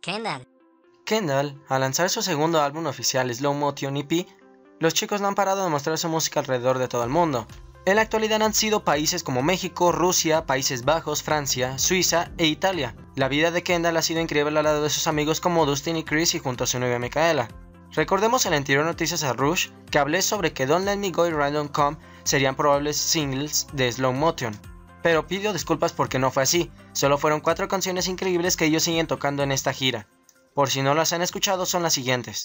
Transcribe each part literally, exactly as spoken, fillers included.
Kendall. Kendall, al lanzar su segundo álbum oficial Slow Motion E P, los chicos no han parado de mostrar su música alrededor de todo el mundo. En la actualidad han sido países como México, Rusia, Países Bajos, Francia, Suiza e Italia. La vida de Kendall ha sido increíble al lado de sus amigos como Dustin y Chris y junto a su novia Micaela. Recordemos en la anterior Noticias a Rush que hablé sobre que Don't Let Me Go y Random Come serían probables singles de Slow Motion, pero pido disculpas porque no fue así, solo fueron cuatro canciones increíbles que ellos siguen tocando en esta gira. Por si no las han escuchado, son las siguientes.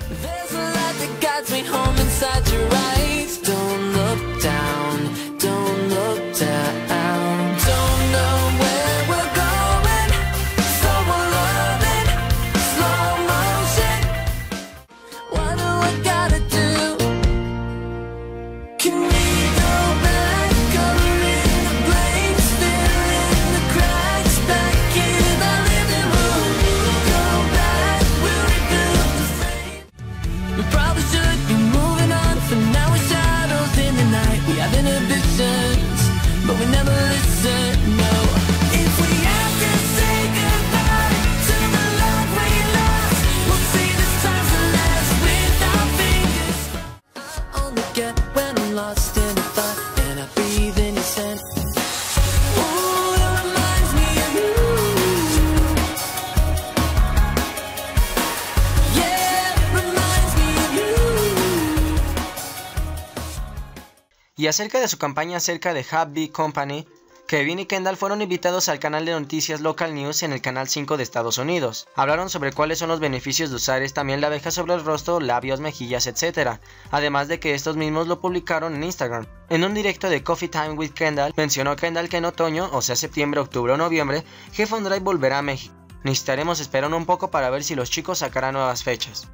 Y acerca de su campaña acerca de Happy Company, Kevin y Kendall fueron invitados al canal de noticias Local News en el canal cinco de Estados Unidos. Hablaron sobre cuáles son los beneficios de usar esta miel de abeja sobre el rostro, labios, mejillas, etcétera. Además de que estos mismos lo publicaron en Instagram. En un directo de Coffee Time with Kendall, mencionó Kendall que en otoño, o sea septiembre, octubre o noviembre, Heaven Drive volverá a México. Necesitaremos esperar un poco para ver si los chicos sacarán nuevas fechas.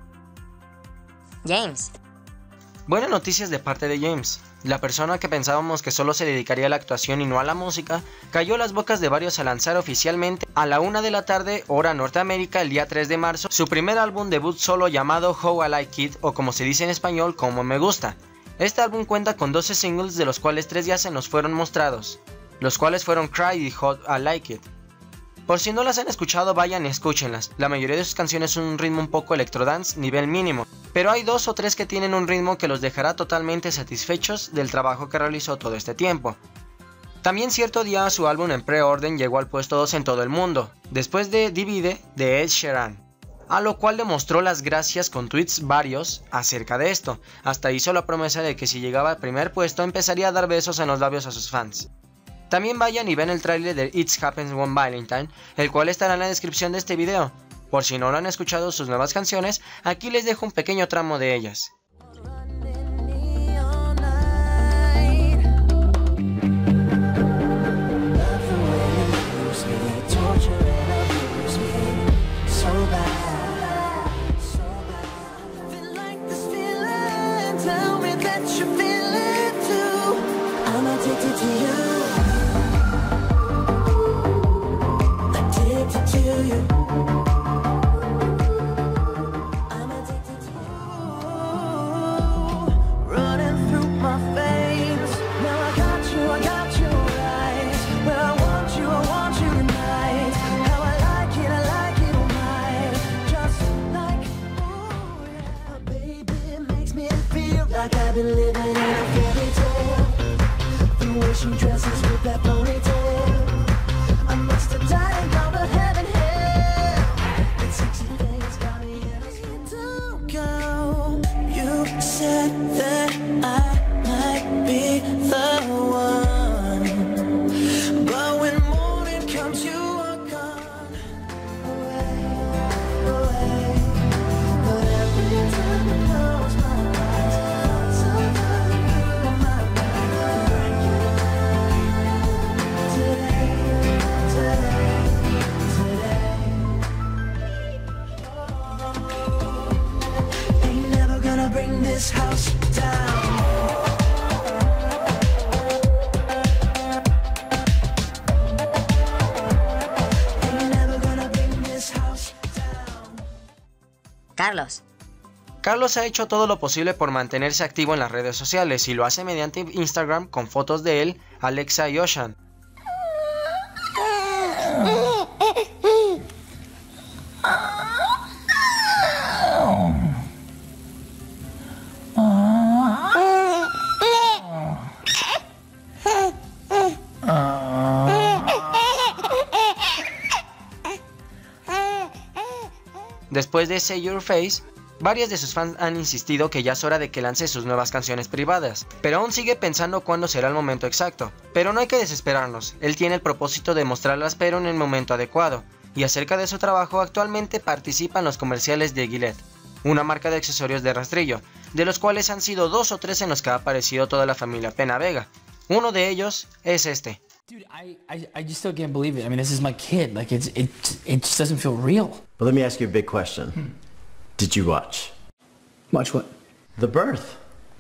James. Buenas noticias de parte de James. La persona que pensábamos que solo se dedicaría a la actuación y no a la música, cayó a las bocas de varios al lanzar oficialmente a la una de la tarde, hora Norteamérica, el día tres de marzo, su primer álbum debut solo llamado How I Like It, o como se dice en español, Como Me Gusta. Este álbum cuenta con doce singles, de los cuales tres ya se nos fueron mostrados, los cuales fueron Cry y How I Like It. Por si no las han escuchado, vayan y escúchenlas. La mayoría de sus canciones son un ritmo un poco electrodance, nivel mínimo, pero hay dos o tres que tienen un ritmo que los dejará totalmente satisfechos del trabajo que realizó todo este tiempo. También cierto día su álbum en pre-orden llegó al puesto dos en todo el mundo, después de Divide de Ed Sheeran, a lo cual demostró las gracias con tweets varios acerca de esto, hasta hizo la promesa de que si llegaba al primer puesto empezaría a dar besos en los labios a sus fans. También vayan y ven el tráiler de It Happens One Valentine, el cual estará en la descripción de este video. Por si no lo han escuchado sus nuevas canciones, aquí les dejo un pequeño tramo de ellas. Like I've been living in a fairy tale. The way she dresses with that ponytail, I must have died and gone to heaven, hell. That sexy thing's got me asking to go. You said that I might be the one, but when morning comes you are gone. Away, away. But every time I close my bring this house down. You're never gonna bring this house down. Carlos. Carlos ha hecho todo lo posible por mantenerse activo en las redes sociales y lo hace mediante Instagram con fotos de él, Alexa y Ocean. Ah. Después de Say Your Face, varios de sus fans han insistido que ya es hora de que lance sus nuevas canciones privadas, pero aún sigue pensando cuándo será el momento exacto. Pero no hay que desesperarnos, él tiene el propósito de mostrarlas pero en el momento adecuado, y acerca de su trabajo actualmente participa en los comerciales de Gillette, una marca de accesorios de rastrillo, de los cuales han sido dos o tres en los que ha aparecido toda la familia Pena Vega. Uno de ellos es este. Dude, I, I, I just still can't believe it. I mean, this is my kid. Like, it's, it, it just doesn't feel real. But let me ask you a big question. Hmm. Did you watch? Watch what? The birth.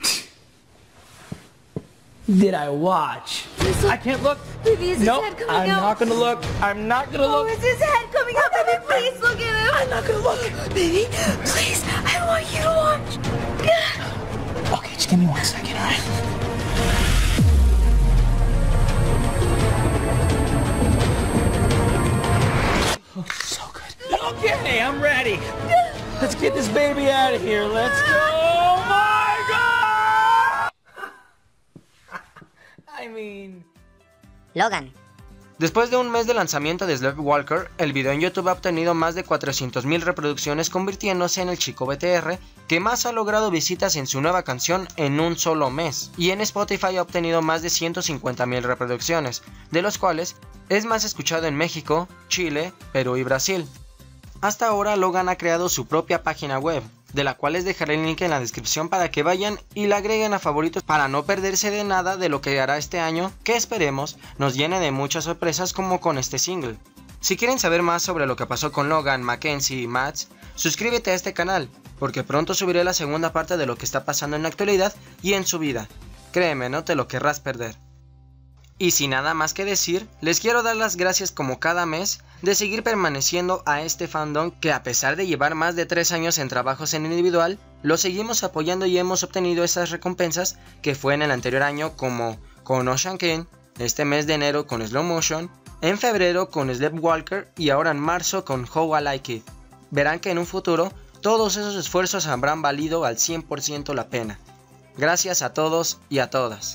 Did I watch? I can't look. Baby, is his Nope, head coming I'm out? not gonna look. I'm not gonna Oh, look. is his head coming out? Baby, please look at him. I'm not gonna look. Baby, please, I want you to watch. Okay, just give me one second, all right? Oh, so good. Okay, I'm ready. Let's get this baby out of here. Let's go. Oh my God! I mean... Logan. Después de un mes de lanzamiento de Sleepwalker, el video en YouTube ha obtenido más de cuatrocientas mil reproducciones, convirtiéndose en el chico B T R que más ha logrado visitas en su nueva canción en un solo mes, y en Spotify ha obtenido más de ciento cincuenta mil reproducciones, de los cuales es más escuchado en México, Chile, Perú y Brasil. Hasta ahora Logan ha creado su propia página web, de la cual les dejaré el link en la descripción para que vayan y la agreguen a favoritos para no perderse de nada de lo que hará este año, que esperemos nos llene de muchas sorpresas como con este single. Si quieren saber más sobre lo que pasó con Logan, Mackenzie y Mads, suscríbete a este canal, porque pronto subiré la segunda parte de lo que está pasando en la actualidad y en su vida. Créeme, no te lo querrás perder. Y sin nada más que decir, les quiero dar las gracias como cada mes de seguir permaneciendo a este fandom que, a pesar de llevar más de tres años en trabajos en individual, lo seguimos apoyando y hemos obtenido esas recompensas que fue en el anterior año, como con Ocean King, este mes de enero con Slow Motion, en febrero con Sleepwalker y ahora en marzo con How I Like It. Verán que en un futuro todos esos esfuerzos habrán valido al cien por ciento la pena. Gracias a todos y a todas.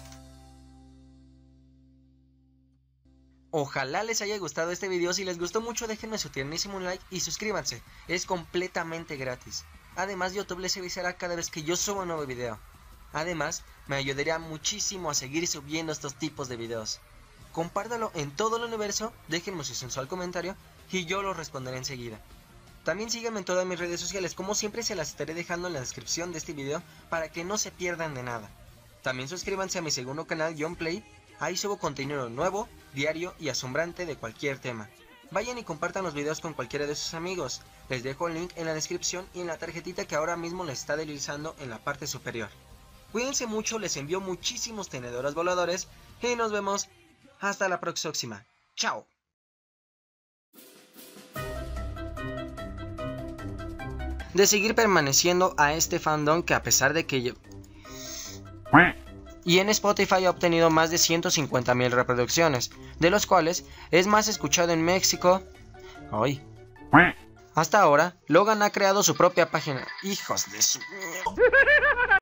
Ojalá les haya gustado este video. Si les gustó mucho, déjenme su tiernísimo like y suscríbanse, es completamente gratis. Además, YouTube les avisará cada vez que yo suba un nuevo video. Además, me ayudaría muchísimo a seguir subiendo estos tipos de videos. Compártalo en todo el universo, déjenme su sensual comentario y yo lo responderé enseguida. También síganme en todas mis redes sociales, como siempre se las estaré dejando en la descripción de este video para que no se pierdan de nada. También suscríbanse a mi segundo canal, John Play. Ahí subo contenido nuevo, diario y asombrante de cualquier tema. Vayan y compartan los videos con cualquiera de sus amigos. Les dejo el link en la descripción y en la tarjetita que ahora mismo les está deslizando en la parte superior. Cuídense mucho, les envío muchísimos tenedores voladores y nos vemos hasta la próxima. ¡Chao! De seguir permaneciendo a este fandom que, a pesar de que yo... Y en Spotify ha obtenido más de ciento cincuenta mil reproducciones, de los cuales es más escuchado en México. ¡Ay! Hasta ahora, Logan ha creado su propia página. ¡Hijos de su...